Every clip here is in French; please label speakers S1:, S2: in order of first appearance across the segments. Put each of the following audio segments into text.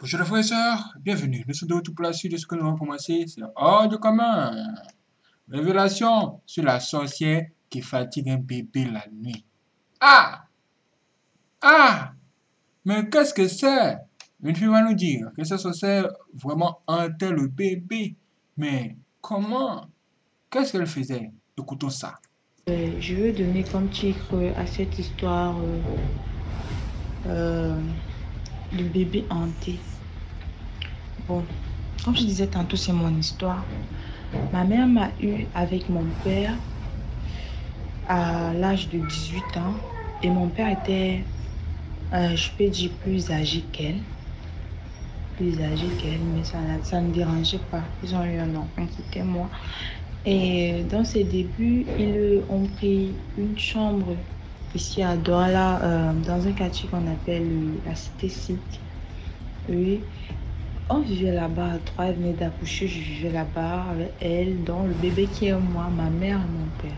S1: Bonjour les frères et sœurs, bienvenue. Nous sommes de retour pour la suite de ce que nous avons commencé. C'est hors du commun. Révélation sur la sorcière qui fatigue un bébé la nuit. Ah! Ah! Mais qu'est-ce que c'est? Une fille va nous dire que cette sorcière vraiment hantait le bébé. Mais comment? Qu'est-ce qu'elle faisait? Écoutons ça.
S2: Je veux donner comme titre à cette histoire euh, le bébé hanté. Bon, comme je disais tantôt, c'est mon histoire. Ma mère m'a eu avec mon père à l'âge de 18 ans et mon père était, je peux dire, plus âgé qu'elle. Plus âgé qu'elle, mais ça ne dérangeait pas. Ils ont eu un enfant qui était moi. Et dans ses débuts, ils ont pris une chambre ici à Douala, dans un quartier qu'on appelle la Cité Sikh. Oui, on vivait là-bas à trois, elle venait d'accoucher, je vivais là-bas avec elle, donc le bébé qui est moi, ma mère et mon père.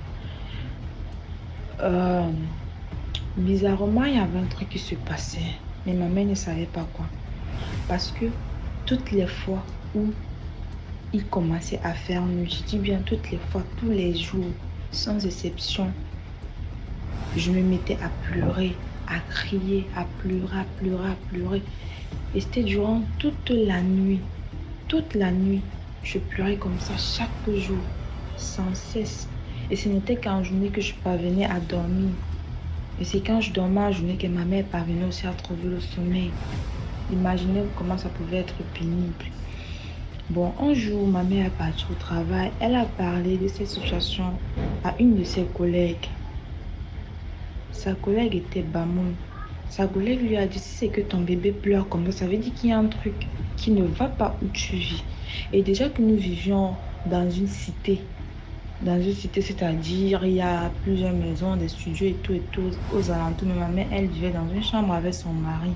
S2: Euh, Bizarrement, il y avait un truc qui se passait, mais ma mère ne savait pas quoi. Parce que toutes les fois où il commençait à faire nuit, je dis bien toutes les fois, tous les jours, sans exception, je me mettais à pleurer, à crier, à pleurer, à pleurer, à pleurer. Et c'était durant toute la nuit. Toute la nuit, je pleurais comme ça chaque jour, sans cesse. Et ce n'était qu'en journée que je parvenais à dormir. Et c'est quand je dormais en journée que ma mère parvenait aussi à trouver le sommeil. Imaginez comment ça pouvait être pénible. Bon, un jour, ma mère est partie au travail. Elle a parlé de cette situation à une de ses collègues. Sa collègue était Bamoun. Sa collègue lui a dit, si c'est que ton bébé pleure comme ça veut dire qu'il y a un truc qui ne va pas où tu vis. Et déjà que nous vivions dans une cité, c'est-à-dire il y a plusieurs maisons, des studios et tout aux alentours. Mais ma mère, elle vivait dans une chambre avec son mari.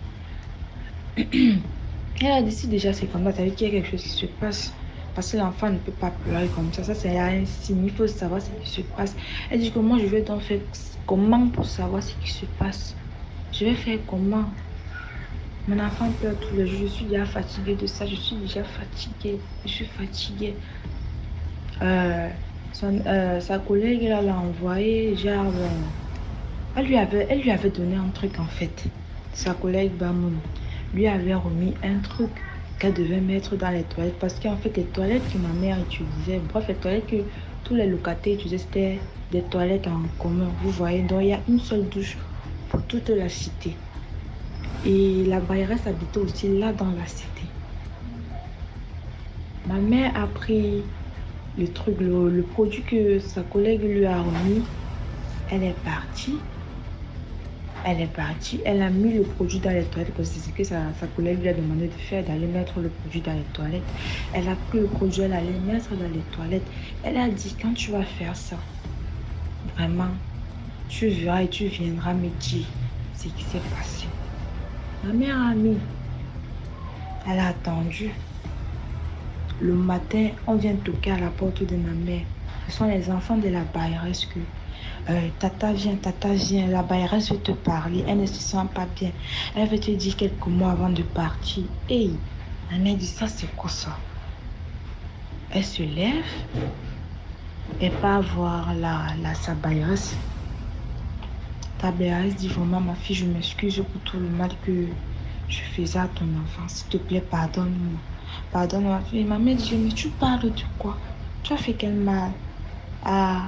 S2: Elle a dit, si déjà c'est comme ça veut dire qu'il y a quelque chose qui se passe. Parce que l'enfant ne peut pas pleurer comme ça. Ça, c'est un signe. Il faut savoir ce qui se passe. Elle dit que moi, je vais donc faire comment pour savoir ce qui se passe. Je vais faire comment? Mon enfant pleure tous les jours. Je suis déjà fatiguée de ça. Je suis déjà fatiguée. Je suis fatiguée. Sa collègue là, l'a envoyé, genre, elle lui avait donné un truc en fait. Sa collègue Bamoun lui avait remis un truc qu'elle devait mettre dans les toilettes parce qu'en fait, les toilettes que ma mère utilisait, bref, les toilettes que tous les locataires utilisaient, c'était des toilettes en commun. Vous voyez, donc il y a une seule douche pour toute la cité. Et la bailleresse habitait aussi là dans la cité. Ma mère a pris le truc, le produit que sa collègue lui a remis. Elle est partie. Elle a mis le produit dans les toilettes parce que c'est ce que sa collègue lui a demandé de faire, d'aller mettre le produit dans les toilettes. Elle a pris le produit, elle allait mettre dans les toilettes. Elle a dit, quand tu vas faire ça, vraiment, tu verras et tu viendras me dire ce qui s'est passé. Ma mère a mis. Elle a attendu. Le matin, on vient toquer à la porte de ma mère. Ce sont les enfants de la bailleresse que tata viens, la bailleresse veut te parler, elle ne se sent pas bien. Elle veut te dire quelques mots avant de partir. Hey, ma mère dit ça, c'est quoi ça? Elle se lève et part voir sa bailleresse. Ta bailleresse dit vraiment, ma fille, je m'excuse pour tout le mal que je faisais à ton enfant. S'il te plaît, pardonne-moi. Pardonne ma fille. Ma mère dit, mais tu parles de quoi? Tu as fait quel mal à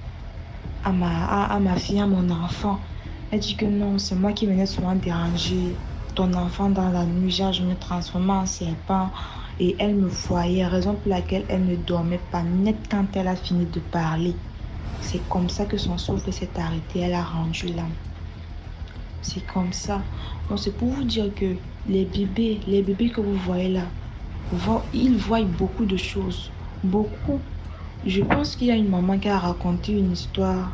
S2: ma fille, à mon enfant? Elle dit que non, c'est moi qui venais souvent déranger ton enfant dans la nuit. Genre, je me transformais en serpent et elle me voyait, raison pour laquelle elle ne dormait pas net quand elle a fini de parler. C'est comme ça que son souffle s'est arrêté. Elle a rendu l'âme. C'est comme ça. Donc, c'est pour vous dire que les bébés que vous voyez là, ils voient beaucoup de choses. Beaucoup. Je pense qu'il y a une maman qui a raconté une histoire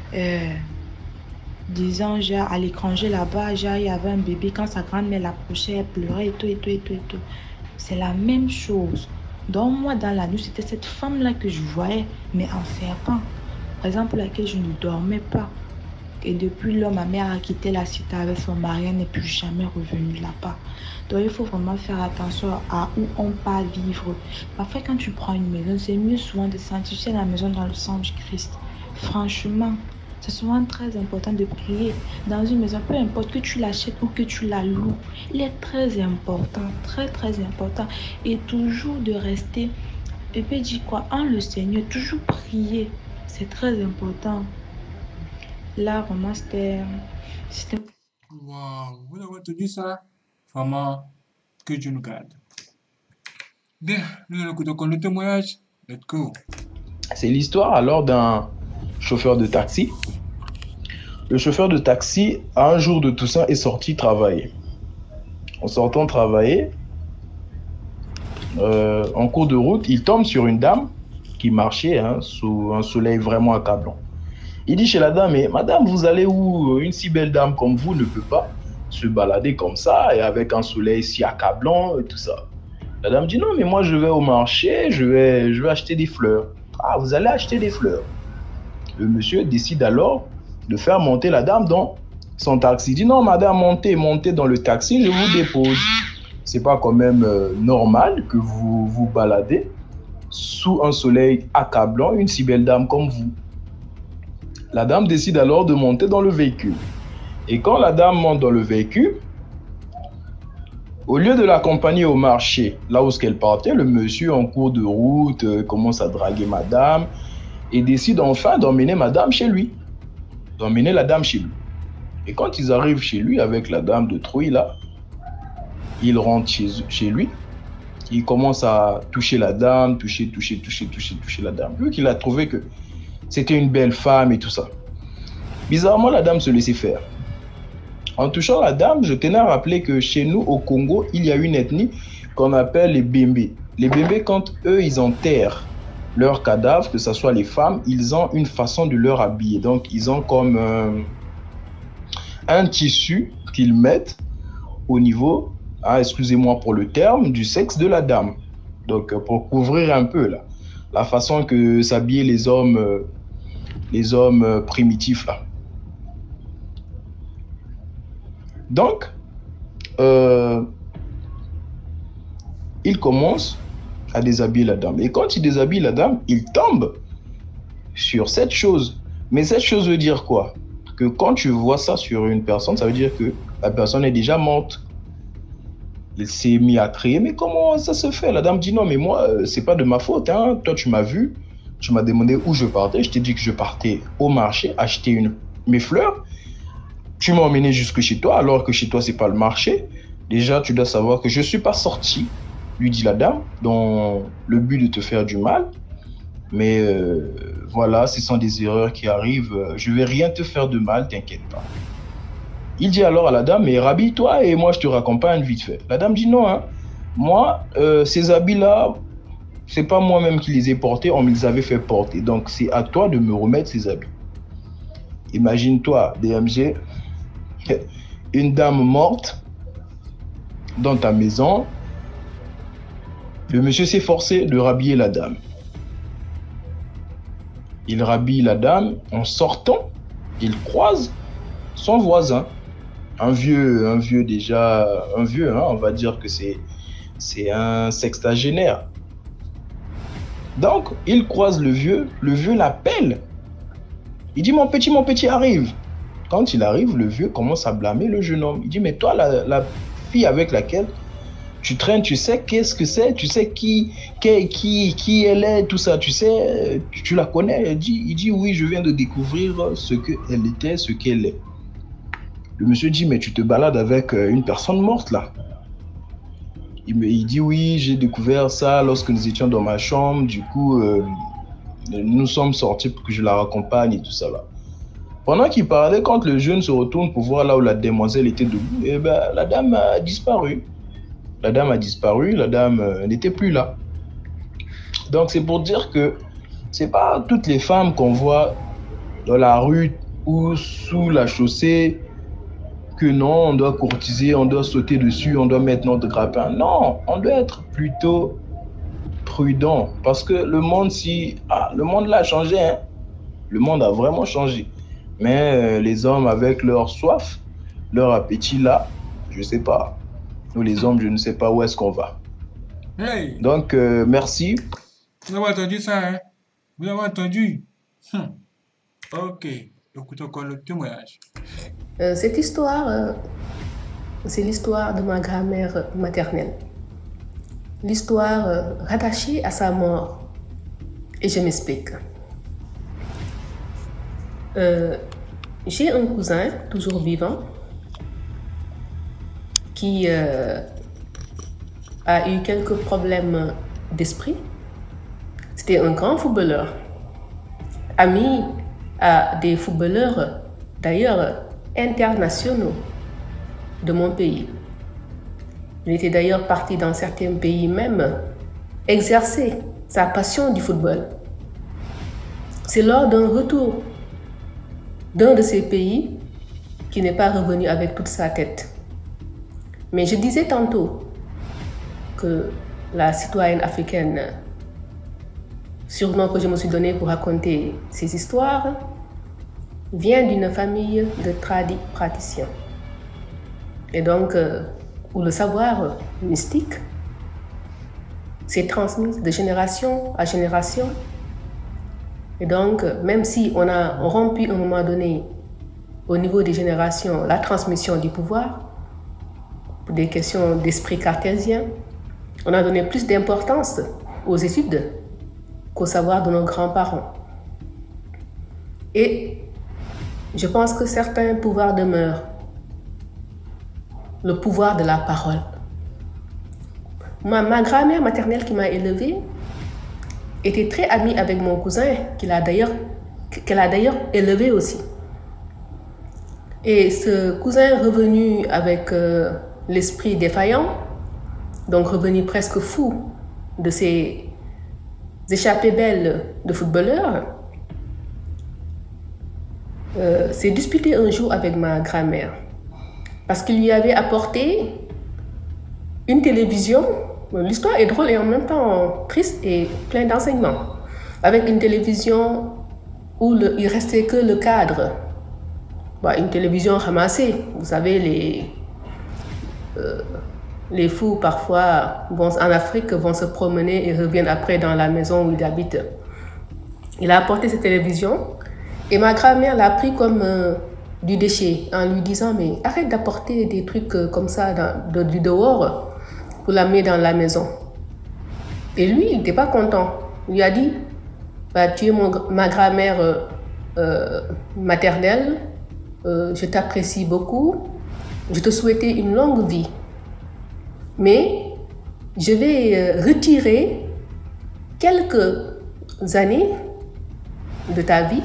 S2: disant, genre, à l'étranger là-bas, genre, il y avait un bébé, quand sa grand-mère l'approchait, elle pleurait et tout, et tout, et tout, et tout. C'est la même chose. Donc, moi, dans la nuit, c'était cette femme-là que je voyais, mais en serpent. Raison pour laquelle je ne dormais pas. Et depuis lors, ma mère a quitté la cité avec son mari, elle n'est plus jamais revenue là-bas. Donc il faut vraiment faire attention à où on part vivre. Parfois, quand tu prends une maison, c'est mieux souvent de sentir la maison dans le sang du Christ. Franchement, c'est souvent très important de prier dans une maison, peu importe que tu l'achètes ou que tu la loues. Il est très important, très important. Et toujours de rester, et puis dire quoi, en le Seigneur, toujours prier. C'est très important. Là, vraiment, c'était.
S1: Waouh, vous avez entendu ça? Vraiment, que Dieu nous garde. Bien, nous allons écouter encore le témoignage. Let's go.
S3: C'est l'histoire alors d'un chauffeur de taxi. Le chauffeur de taxi, un jour de Toussaint, est sorti travailler. En sortant travailler, en cours de route, il tombe sur une dame qui marchait sous un soleil vraiment accablant. Il dit chez la dame, mais madame, vous allez où? Une si belle dame comme vous ne peut pas se balader comme ça et avec un soleil si accablant et tout ça. La dame dit non, mais moi je vais au marché, je vais acheter des fleurs. Ah, vous allez acheter des fleurs. Le monsieur décide alors de faire monter la dame dans son taxi. Il dit non, madame, montez dans le taxi, je vous dépose. C'est pas quand même normal que vous vous baladez sous un soleil accablant une si belle dame comme vous. La dame décide alors de monter dans le véhicule. Et quand la dame monte dans le véhicule, au lieu de l'accompagner au marché, là où elle partait, le monsieur en cours de route commence à draguer madame et décide enfin d'emmener madame chez lui. D'emmener la dame chez lui. Et quand ils arrivent chez lui avec la dame de trouille là, il rentre chez lui. Il commence à toucher la dame, toucher la dame. Vu qu'il a trouvé que c'était une belle femme et tout ça. Bizarrement, la dame se laissait faire. En touchant la dame, je tenais à rappeler que chez nous, au Congo, il y a une ethnie qu'on appelle les Bembé. Les Bembé, quand eux, ils enterrent leurs cadavres, que ce soit les femmes, ils ont une façon de leur habiller. Donc, ils ont comme un tissu qu'ils mettent au niveau, excusez-moi pour le terme, du sexe de la dame. Donc, pour couvrir un peu là, la façon que s'habillaient les hommes primitifs là. Donc, il commence à déshabiller la dame. Et quand il déshabille la dame, il tombe sur cette chose. Mais cette chose veut dire quoi? Que quand tu vois ça sur une personne, ça veut dire que la personne est déjà morte. Il s'est mis à crier, mais comment ça se fait? La dame dit non, mais moi, c'est pas de ma faute. Hein. Toi, tu m'as vu, tu m'as demandé où je partais. Je t'ai dit que je partais au marché acheter mes fleurs. Tu m'as emmené jusque chez toi, alors que chez toi, c'est pas le marché. Déjà, tu dois savoir que je suis pas sorti, lui dit la dame, dans le but de te faire du mal. Mais voilà, ce sont des erreurs qui arrivent. Je vais rien te faire de mal, t'inquiète pas. Il dit alors à la dame, mais rhabille-toi et moi je te raccompagne vite fait. La dame dit non, hein. Moi, ces habits-là, c'est pas moi-même qui les ai portés, on me les avait fait porter. Donc c'est à toi de me remettre ces habits. Imagine-toi, DMG, une dame morte dans ta maison. Le monsieur s'est forcé de rhabiller la dame. Il rhabille la dame. En sortant, il croise son voisin. Un vieux, on va dire que c'est un sextagénaire. Donc, il croise le vieux l'appelle. Il dit, mon petit, arrive. Quand il arrive, le vieux commence à blâmer le jeune homme. Il dit, mais toi, la fille avec laquelle tu traînes, tu sais qu'est-ce que c'est, tu sais qui elle est, tout ça, tu sais, tu la connais. Il dit, oui, je viens de découvrir ce qu'elle était, ce qu'elle est. Le monsieur dit, mais tu te balades avec une personne morte là. Il dit, oui, j'ai découvert ça lorsque nous étions dans ma chambre. Du coup, nous sommes sortis pour que je la raccompagne et tout ça là. Pendant qu'il parlait, quand le jeune se retourne pour voir là où la demoiselle était debout, eh ben, la dame a disparu. La dame n'était plus là. Donc c'est pour dire que c'est pas toutes les femmes qu'on voit dans la rue ou sous la chaussée que non, on doit courtiser, on doit sauter dessus, on doit mettre notre grappin. Non, on doit être plutôt prudent parce que le monde là a changé. Hein. Le monde a vraiment changé. Mais les hommes, avec leur soif, leur appétit là, je sais pas. Nous, les hommes, je ne sais pas où est-ce qu'on va.
S1: Hey,
S3: Donc, merci.
S1: vous avez entendu ça, hein? Vous avez entendu? Hum, Ok, écoutez encore le témoignage.
S4: Cette histoire, c'est l'histoire de ma grand-mère maternelle. L'histoire rattachée à sa mort. Et je m'explique. J'ai un cousin, toujours vivant, qui a eu quelques problèmes d'esprit. C'était un grand footballeur, ami à des footballeurs, d'ailleurs internationaux de mon pays. Il était d'ailleurs parti dans certains pays même exercer sa passion du football. C'est lors d'un retour d'un de ces pays qui n'est pas revenu avec toute sa tête. Mais je disais tantôt que la citoyenne africaine, surnom que je me suis donné pour raconter ces histoires, vient d'une famille de praticiens. Et donc, où le savoir mystique s'est transmis de génération à génération. Et donc, même si on a rompu à un moment donné, au niveau des générations, la transmission du pouvoir, pour des questions d'esprit cartésien, on a donné plus d'importance aux études qu'au savoir de nos grands-parents. Et je pense que certains pouvoirs demeurent. Le pouvoir de la parole. Ma grand-mère maternelle qui m'a élevée était très amie avec mon cousin, qu'elle a d'ailleurs élevé aussi. Et ce cousin revenu avec l'esprit défaillant, donc revenu presque fou de ses échappées belles de footballeur, s'est disputé un jour avec ma grand-mère parce qu'il lui avait apporté une télévision. L'histoire est drôle et en même temps triste et plein d'enseignements. Avec une télévision où il ne restait que le cadre. Une télévision ramassée. Vous savez, les fous parfois en Afrique vont se promener et reviennent après dans la maison où ils habitent. Il a apporté cette télévision et ma grand-mère l'a pris comme du déchet en lui disant mais arrête d'apporter des trucs comme ça du dehors pour l'amener dans la maison. Et lui, il n'était pas content. Il lui a dit tu es ma grand-mère maternelle, je t'apprécie beaucoup, je te souhaitais une longue vie. Mais je vais retirer quelques années de ta vie.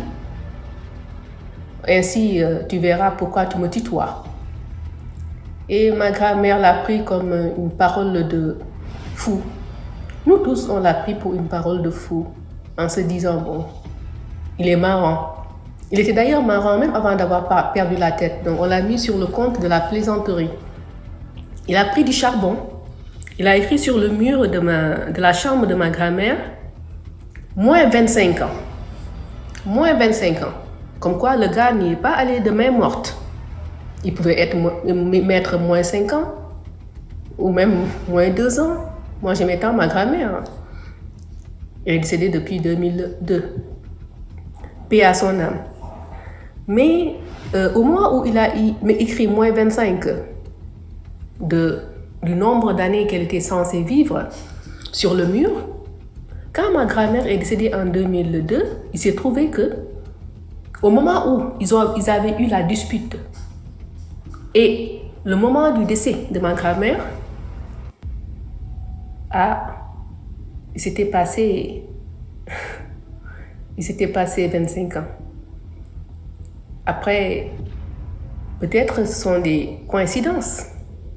S4: Ainsi, tu verras pourquoi tu me tutoies. Et ma grand-mère l'a pris comme une parole de fou. Nous tous, on l'a pris pour une parole de fou, en se disant, bon, il est marrant. Il était d'ailleurs marrant même avant d'avoir perdu la tête. Donc on l'a mis sur le compte de la plaisanterie. Il a pris du charbon. Il a écrit sur le mur de la chambre de ma grand-mère, moins 25 ans. Moins 25 ans. Comme quoi le gars n'y est pas allé de main morte. Il pouvait mettre moins 5 ans, ou même moins 2 ans. Moi, j'aimais tant ma grand-mère. Elle est décédée depuis 2002. Paix à son âme. Mais au moment où il a écrit moins 25 du nombre d'années qu'elle était censée vivre sur le mur, quand ma grand-mère est décédée en 2002, il s'est trouvé que au moment où ils avaient eu la dispute et le moment du décès de ma grand-mère, il s'était passé 25 ans. Après, peut-être ce sont des coïncidences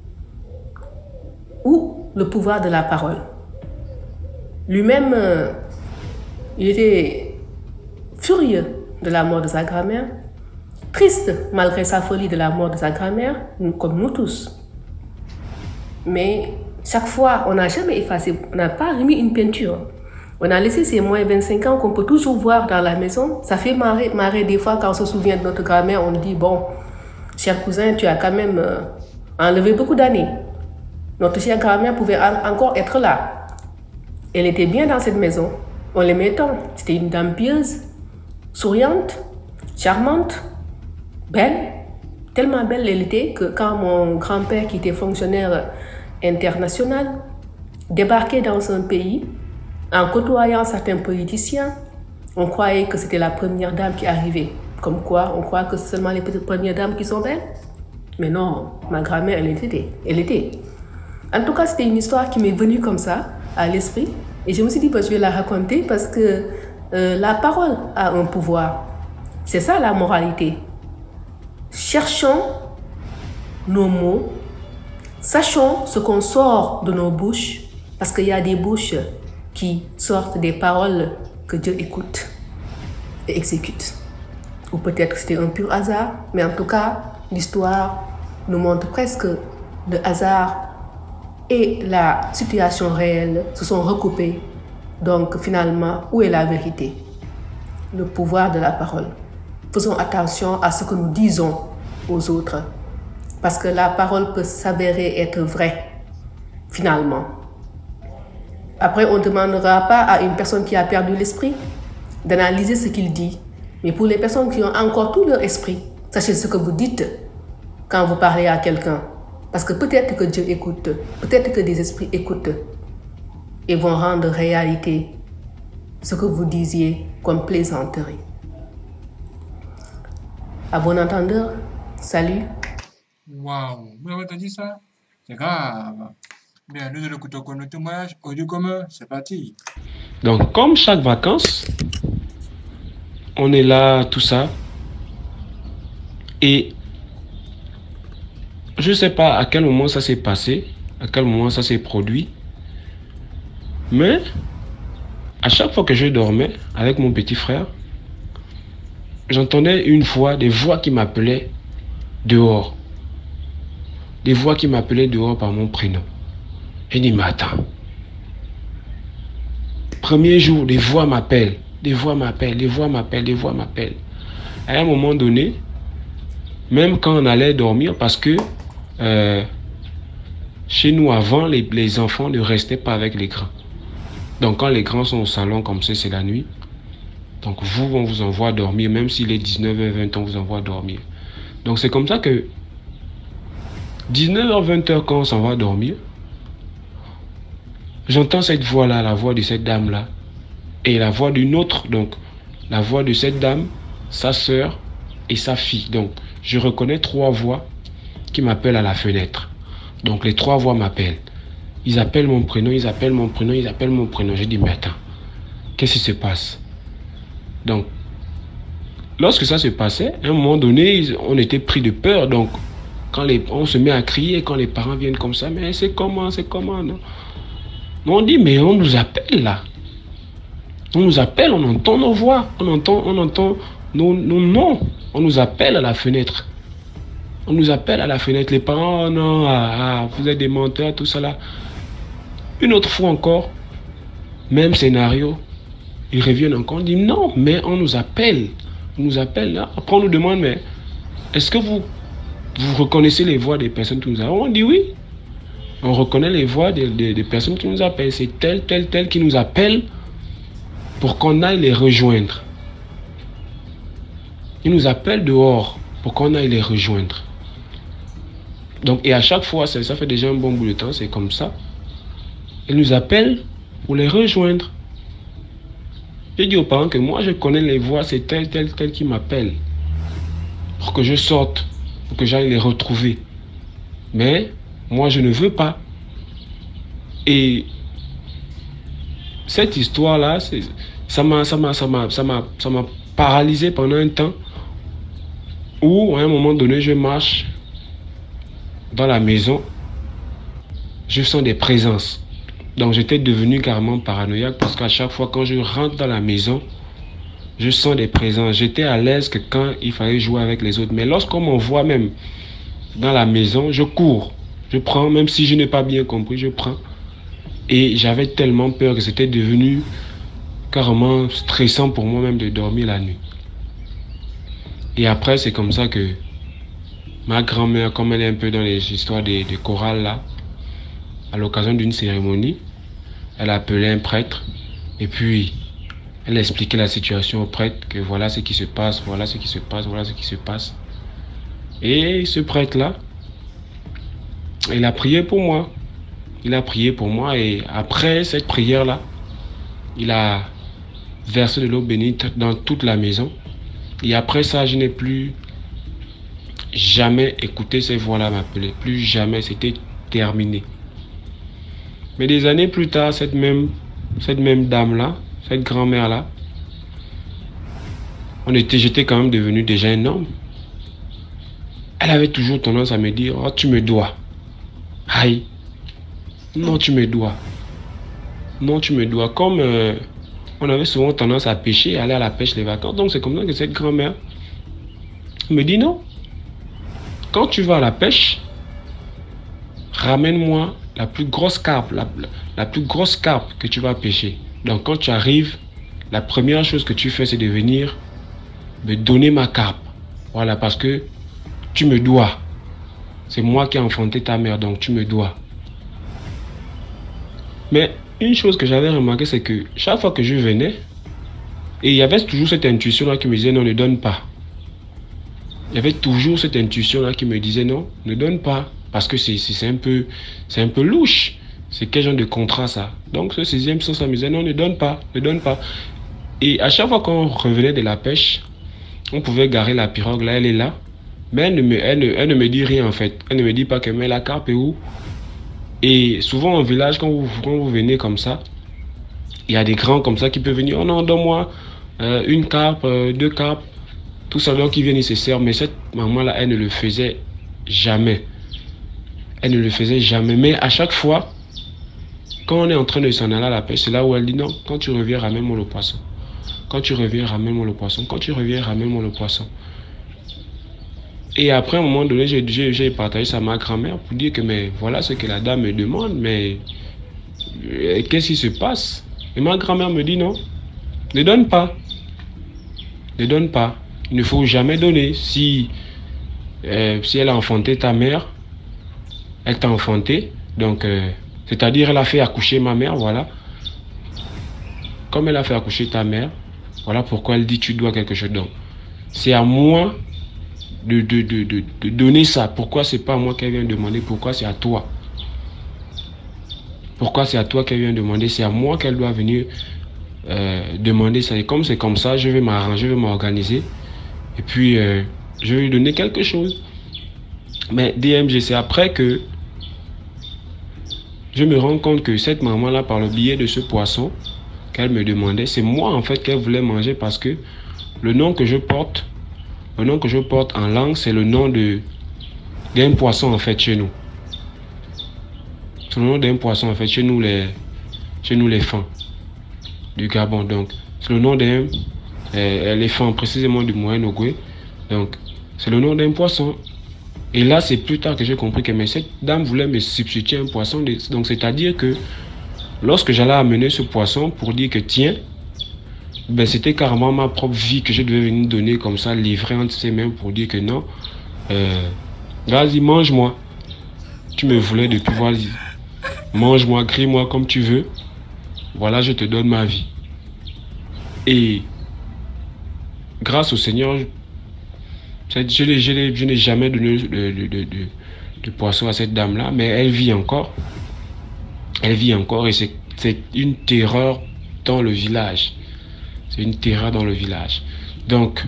S4: ou le pouvoir de la parole. Lui-même, il était furieux de la mort de sa grand-mère, triste malgré sa folie de la mort de sa grand-mère, comme nous tous. Mais chaque fois, on n'a jamais effacé, on n'a pas remis une peinture. On a laissé ces moins 25 ans qu'on peut toujours voir dans la maison. Ça fait marrer des fois quand on se souvient de notre grand-mère, on dit, bon, cher cousin, tu as quand même enlevé beaucoup d'années. Notre chère grand-mère pouvait encore être là. Elle était bien dans cette maison. On l'aimait tant. C'était une dame pieuse, souriante, charmante, belle. Tellement belle elle était que quand mon grand-père, qui était fonctionnaire international, débarquait dans un pays, en côtoyant certains politiciens, on croyait que c'était la première dame qui arrivait. Comme quoi, on croit que c'est seulement les premières dames qui sont belles. Mais non, ma grand-mère, elle était. En tout cas, c'était une histoire qui m'est venue comme ça, à l'esprit. Et je me suis dit, je vais la raconter parce que la parole a un pouvoir. C'est ça la moralité. Cherchons nos mots, sachons ce qu'on sort de nos bouches, parce qu'il y a des bouches qui sortent des paroles que Dieu écoute et exécute. Ou peut-être que c'était un pur hasard, mais en tout cas, l'histoire nous montre presque le hasard et la situation réelle se sont recoupés. Donc finalement, où est la vérité? Le pouvoir de la parole. Faisons attention à ce que nous disons aux autres, parce que la parole peut s'avérer être vraie, finalement. Après, on ne demandera pas à une personne qui a perdu l'esprit d'analyser ce qu'il dit. Mais pour les personnes qui ont encore tout leur esprit, sachez ce que vous dites quand vous parlez à quelqu'un. Parce que peut-être que Dieu écoute, peut-être que des esprits écoutent et vont rendre réalité ce que vous disiez comme plaisanterie. À bon entendeur, salut.
S1: Waouh, vous avez entendu ça? C'est grave. Bien, nous allons écouter encore notre témoignage. Audio commun, c'est parti.
S5: Donc, comme chaque vacances, on est là, tout ça. Et je ne sais pas à quel moment ça s'est passé, à quel moment ça s'est produit. Mais à chaque fois que je dormais avec mon petit frère, j'entendais une fois des voix qui m'appelaient dehors. Des voix qui m'appelaient dehors par mon prénom. J'ai dit, mais attends. Premier jour, des voix m'appellent. Des voix m'appellent, des voix m'appellent, des voix m'appellent. À un moment donné, même quand on allait dormir, parce que chez nous avant, les enfants ne restaient pas avec les grands. Donc quand les grands sont au salon comme ça, c'est la nuit. Donc vous, on vous envoie dormir, même s'il est 19h, 20h, on vous envoie dormir. Donc c'est comme ça que 19h, 20h, quand on s'en va dormir, j'entends cette voix-là, la voix de cette dame-là, et la voix d'une autre, donc la voix de cette dame, sa sœur et sa fille. Donc je reconnais trois voix qui m'appellent à la fenêtre. Donc les trois voix m'appellent. Ils appellent mon prénom, ils appellent mon prénom, ils appellent mon prénom. J'ai dit, mais attends, qu'est-ce qui se passe? Donc, lorsque ça se passait, à un moment donné, on était pris de peur. Donc, quand on se met à crier, quand les parents viennent comme ça, mais c'est comment, non? On dit, mais on nous appelle là. On nous appelle, on entend nos voix, on entend nos noms. On nous appelle à la fenêtre. On nous appelle à la fenêtre. Les parents, oh non, vous êtes des menteurs, tout ça là. Une autre fois encore, même scénario. Ils reviennent encore, on dit non, mais on nous appelle. On nous appelle là. Après on nous demande, mais est-ce que vous reconnaissez les voix des personnes qui nous appellent? On dit oui. On reconnaît les voix des personnes qui nous appellent. C'est tel qui nous appelle pour qu'on aille les rejoindre. Ils nous appellent dehors pour qu'on aille les rejoindre. Donc, et à chaque fois, ça fait déjà un bon bout de temps, c'est comme ça. Ils nous appellent pour les rejoindre. J'ai dit aux parents que moi, je connais les voix, c'est tel qui m'appelle. Pour que je sorte, pour que j'aille les retrouver. Mais moi, je ne veux pas. Et cette histoire-là, ça m'a paralysé pendant un temps où, à un moment donné, je marche dans la maison, je sens des présences. Donc, j'étais devenu carrément paranoïaque parce qu'à chaque fois, quand je rentre dans la maison, je sens des présences. J'étais à l'aise que quand il fallait jouer avec les autres. Mais lorsqu'on m'envoie même dans la maison, je cours. Je prends, même si je n'ai pas bien compris, je prends. Et j'avais tellement peur que c'était devenu carrément stressant pour moi même de dormir la nuit. Et après, c'est comme ça que ma grand-mère, comme elle est un peu dans les histoires de chorale là, à l'occasion d'une cérémonie, elle a appelé un prêtre et puis elle a expliqué la situation au prêtre, que voilà ce qui se passe, voilà ce qui se passe, voilà ce qui se passe. Et ce prêtre-là, il a prié pour moi. Il a prié pour moi et après cette prière-là, il a versé de l'eau bénite dans toute la maison. Et après ça, je n'ai plus jamais écouté ces voix-là m'appeler. Plus jamais, c'était terminé. Mais des années plus tard, cette même dame-là, cette grand-mère-là, j'étais quand même devenu déjà un homme. Elle avait toujours tendance à me dire, oh, tu me dois. Aïe. Non, tu me dois. Non, tu me dois. Comme on avait souvent tendance à pêcher, aller à la pêche les vacances. Donc c'est comme ça que cette grand-mère me dit non. Quand tu vas à la pêche, ramène-moi la plus grosse carpe, la plus grosse carpe que tu vas pêcher. Donc quand tu arrives, la première chose que tu fais, c'est de venir me donner ma carpe. Voilà, parce que tu me dois. C'est moi qui ai enfanté ta mère, donc tu me dois. Mais une chose que j'avais remarqué, c'est que chaque fois que je venais, et il y avait toujours cette intuition-là qui me disait non, ne donne pas. Il y avait toujours cette intuition-là qui me disait non, ne donne pas. Parce que c'est un peu louche. C'est quel genre de contrat ça? Donc ce sixième sens, ça me disait non, ne donne pas, ne donne pas. Et à chaque fois qu'on revenait de la pêche, on pouvait garer la pirogue, là elle est là. Mais elle ne me dit rien en fait. Elle ne me dit pas qu'elle met la carpe et où. Et souvent en village, quand vous venez comme ça, il y a des grands comme ça qui peuvent venir. Oh non, donne-moi une carpe, deux carpes. Tout ça, donc ils viennent, ils se servent. Mais cette maman-là, elle ne le faisait jamais. Elle ne le faisait jamais. Mais à chaque fois, quand on est en train de s'en aller à la pêche, c'est là où elle dit non, quand tu reviens, ramène-moi le poisson. Quand tu reviens, ramène-moi le poisson. Quand tu reviens, ramène-moi le poisson. Et après, à un moment donné, j'ai partagé ça à ma grand-mère pour dire que mais voilà ce que la dame me demande, mais qu'est-ce qui se passe? Et ma grand-mère me dit non, ne donne pas. Ne donne pas. Il ne faut jamais donner. Si elle a enfanté ta mère, elle t'a enfanté, donc c'est-à-dire elle a fait accoucher ma mère, voilà. Comme elle a fait accoucher ta mère, voilà pourquoi elle dit tu dois quelque chose. Donc, c'est à moi de donner ça. Pourquoi c'est pas à moi qu'elle vient demander? Pourquoi c'est à toi? Pourquoi c'est à toi qu'elle vient demander? C'est à moi qu'elle doit venir demander ça. Et comme c'est comme ça, je vais m'arranger, je vais m'organiser. Et puis, je vais lui donner quelque chose. Mais DMG, c'est après que je me rends compte que cette maman-là, par le biais de ce poisson qu'elle me demandait, c'est moi en fait qu'elle voulait manger parce que le nom que je porte en langue, c'est le nom d'un poisson en fait chez nous. C'est le nom d'un poisson en fait chez nous les fans du Gabon. Donc c'est le nom d'un éléphant précisément du Moyen-Ogooué. Donc c'est le nom d'un poisson. Et là c'est plus tard que j'ai compris que mais cette dame voulait me substituer un poisson. Donc c'est-à-dire que lorsque j'allais amener ce poisson pour dire que tiens, ben c'était carrément ma propre vie que je devais venir donner comme ça, livrer entre ses mains pour dire que non, vas-y, mange-moi. Tu me voulais depuis, vas-y. Mange-moi, crie-moi comme tu veux. Voilà, je te donne ma vie. Et grâce au Seigneur, je n'ai jamais donné de poisson à cette dame-là, mais elle vit encore. Elle vit encore et c'est une terreur dans le village. C'est une terreur dans le village. Donc,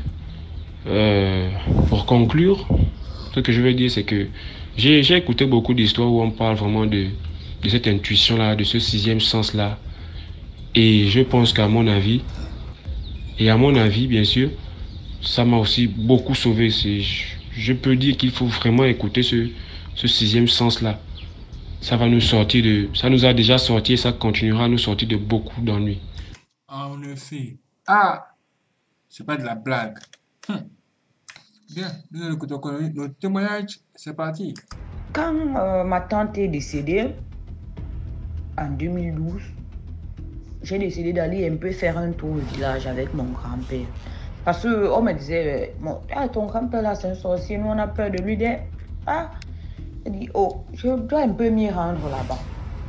S5: pour conclure, ce que je veux dire, c'est que j'ai écouté beaucoup d'histoires où on parle vraiment de cette intuition-là, de ce sixième sens-là. Et je pense qu'à mon avis, bien sûr, ça m'a aussi beaucoup sauvé. Je peux dire qu'il faut vraiment écouter ce sixième sens-là. Ça va nous sortir ça nous a déjà sorti et ça continuera à nous sortir de beaucoup d'ennuis.
S1: En effet. Ah, c'est pas de la blague. Bien, nous allons écouter encore notre témoignage. C'est parti.
S2: Quand ma tante est décédée, en 2012, j'ai décidé d'aller un peu faire un tour au village avec mon grand-père. Parce qu'on me disait, bon, ah, ton grand-père là, c'est un sorcier, nous on a peur de lui. Ah, j'ai dit, oh, je dois un peu m'y rendre là-bas.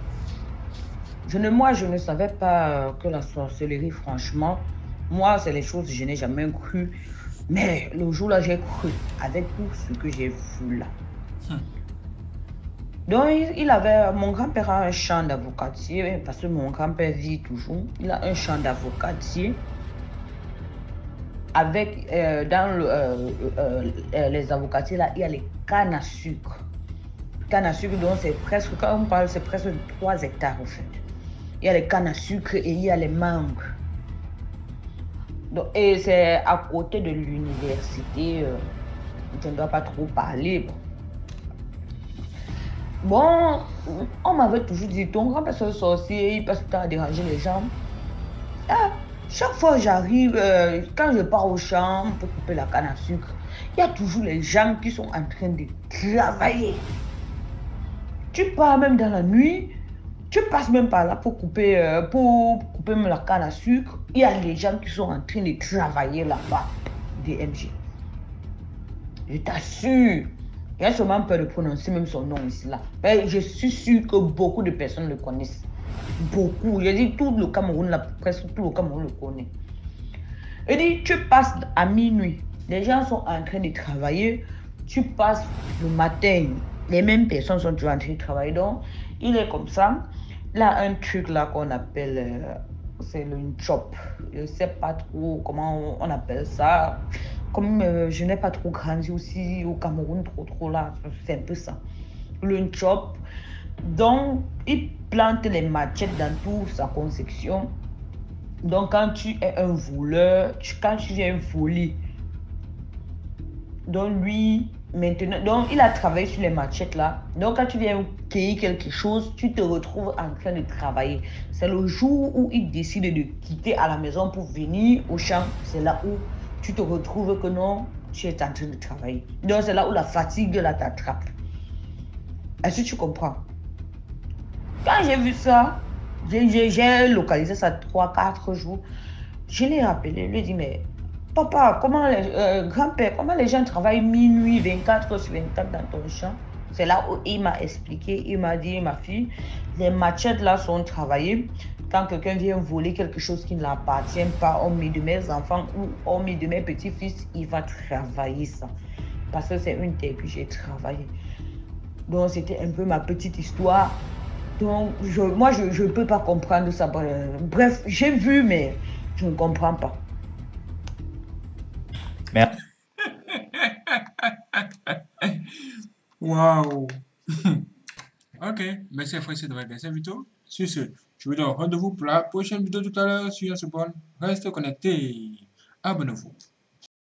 S2: Moi, je ne savais pas que la sorcellerie, franchement, moi, c'est les choses que je n'ai jamais cru. Mais le jour là, j'ai cru avec tout ce que j'ai vu là. Donc, mon grand-père a un champ d'avocatier, parce que mon grand-père vit toujours. Il a un champ d'avocatier avec, les avocatiers là, il y a les cannes à sucre. Cannes à sucre, donc c'est presque, quand on parle, c'est presque 3 hectares en fait. Il y a les cannes à sucre et il y a les mangues. Donc, et c'est à côté de l'université. Je ne dois pas trop parler. Bon, on m'avait toujours dit, ton grand-père c'est un sorcier, il passe tout le temps à déranger les gens. Ah, chaque fois que j'arrive, quand je pars au champ pour couper la canne à sucre, il y a toujours les gens qui sont en train de travailler. Tu pars même dans la nuit, tu passes même par là pour couper même la canne à sucre. Il y a les gens qui sont en train de travailler là-bas, DMG. Je t'assure. Il y a seulement peur de prononcer même son nom ici là. Mais je suis sûr que beaucoup de personnes le connaissent. Beaucoup. Je dis tout le Cameroun, là, presque tout le Cameroun le connaît. Je dis, tu passes à minuit. Les gens sont en train de travailler. Tu passes le matin. Les mêmes personnes sont toujours en train de travailler. Donc, il est comme ça. Là, un truc là qu'on appelle, c'est le chop. Je ne sais pas trop comment on appelle ça. Comme je n'ai pas trop grandi aussi au Cameroun, trop là, c'est un peu ça. Le chop. Donc, il plante les machettes dans toute sa conception. Donc, quand tu es un voleur, quand tu viens voler, donc lui, maintenant, donc il a travaillé sur les machettes là. Donc, quand tu viens cueillir quelque chose, tu te retrouves en train de travailler. C'est le jour où il décide de quitter à la maison pour venir au champ. C'est là où tu te retrouves que non, tu es en train de travailler. Donc, c'est là où la fatigue là t'attrape. Est-ce que tu comprends? Quand j'ai vu ça, j'ai localisé ça 3-4 jours. Je l'ai appelé, je lui ai dit, mais papa, grand-père, comment les gens travaillent minuit, 24 sur 24 dans ton champ? C'est là où il m'a expliqué, il m'a dit, ma fille, les machettes là sont travaillées. Quand quelqu'un vient voler quelque chose qui ne l'appartient pas, on met de mes enfants ou on met de mes petits-fils, il va travailler ça. Parce que c'est une terre que j'ai travaillé. Donc c'était un peu ma petite histoire. Donc moi je ne peux pas comprendre ça. Bref, j'ai vu, mais je ne comprends pas.
S3: Merci.
S1: Waouh! Ok, merci frère d'avoir regardé cette vidéo. Sur ce, je vous donne rendez-vous pour la prochaine vidéo tout à l'heure sur Yasobon. Restez connectés. Abonnez-vous.